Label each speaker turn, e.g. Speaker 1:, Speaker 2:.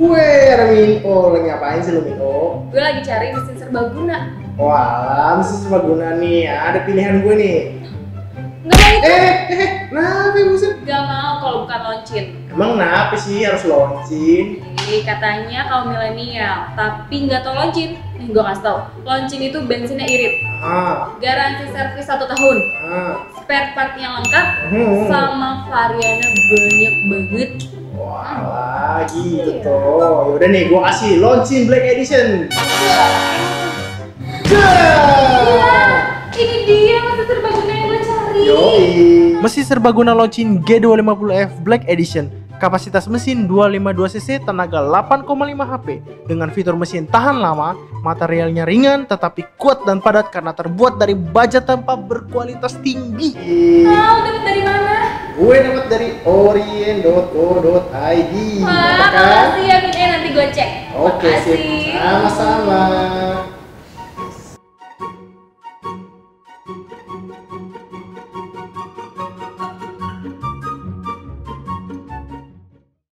Speaker 1: Weh, Minko, lagi ngapain sih lu Minko?
Speaker 2: Gue lagi cari mesin serbaguna.
Speaker 1: Wah, mesin serbaguna nih, ada pilihan gue nih.
Speaker 2: Nggak mau itu.
Speaker 1: Kenapa mesin?
Speaker 2: Gak mau kalau bukan loncin.
Speaker 1: Emang kenapa sih harus loncin?
Speaker 2: Katanya kaum milenial, tapi nggak tau loncin. Gue kasih tau, loncin itu bensinnya irit. Garansi servis 1 tahun. Spare partnya lengkap, sama variannya banyak banget.
Speaker 1: Wah, gitu toh. Yaudah nih, gua kasih Loncin Black Edition.
Speaker 2: Ini dia mesin serbaguna yang gue cari.
Speaker 1: Yoi. Mesin serbaguna Loncin G250F Black Edition. Kapasitas mesin 252 cc, tenaga 8,5 HP. Dengan fitur mesin tahan lama, materialnya ringan tetapi kuat dan padat karena terbuat dari baja tanpa berkualitas tinggi.
Speaker 2: Dapat dari mana?
Speaker 1: Gue dapat dari orien.co.id.
Speaker 2: Wah, makasih ya, nanti gue cek.
Speaker 1: Oke, sip. Sama-sama.